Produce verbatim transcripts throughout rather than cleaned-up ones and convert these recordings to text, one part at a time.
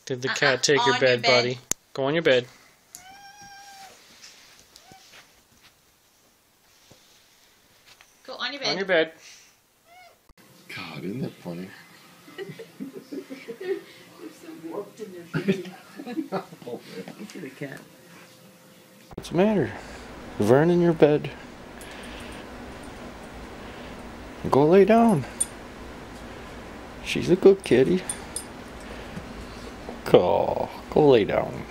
Did the Uh-uh. cat take your On bed, your bed. buddy? Go on your bed. Go on your bed. On your bed. God, isn't that funny? There's some warped in their brain. Oh, Look at the cat. What's the matter? Vern in your bed. Go lay down. She's a good kitty. Go, go lay down.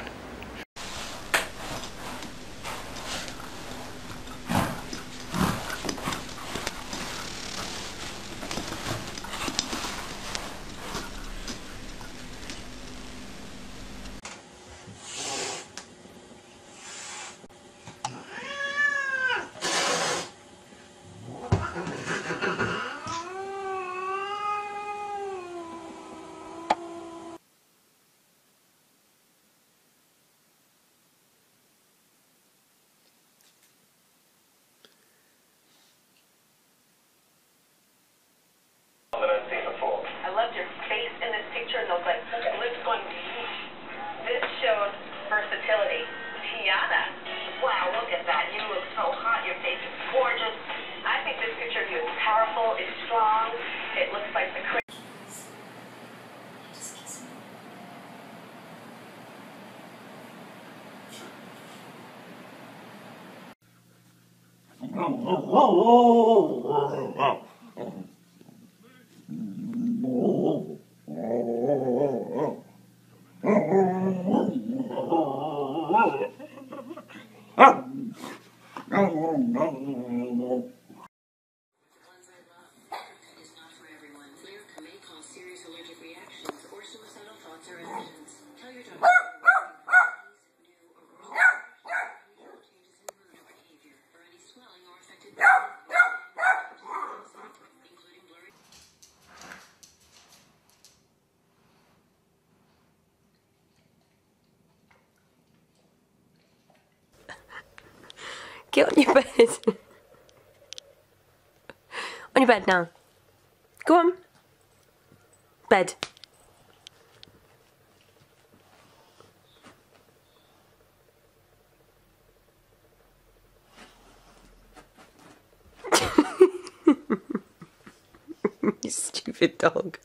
I loved your face in this picture and those like lips going. This showed versatility. Tiana, wow, look at that. You look so hot. Your face is gorgeous. I think this picture of you is powerful. It's strong. It looks like the. Get on your bed. On your bed now. Go on. Bed. You stupid dog.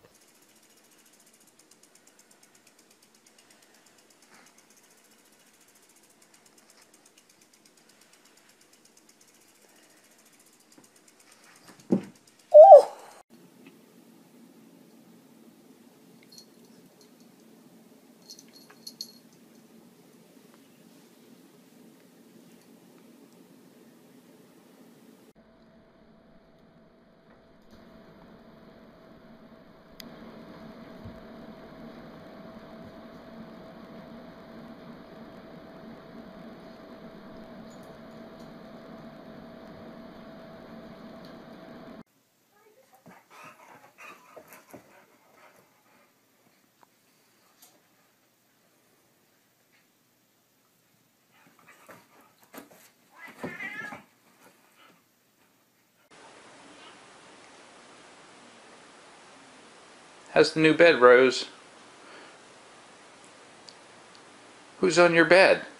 How's the new bed, Rose? Who's on your bed?